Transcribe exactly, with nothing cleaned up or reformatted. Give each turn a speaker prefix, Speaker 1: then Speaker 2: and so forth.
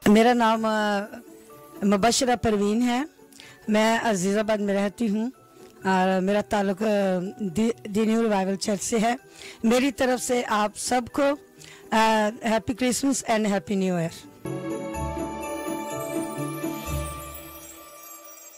Speaker 1: मेरा नाम मुबशरा परवीन है। मैं अजीज़ाबाद में रहती हूँ और मेरा ताल्लुक दीनी रिवाइवल चर्च से है। मेरी तरफ से आप सबको happy Christmas and happy new year.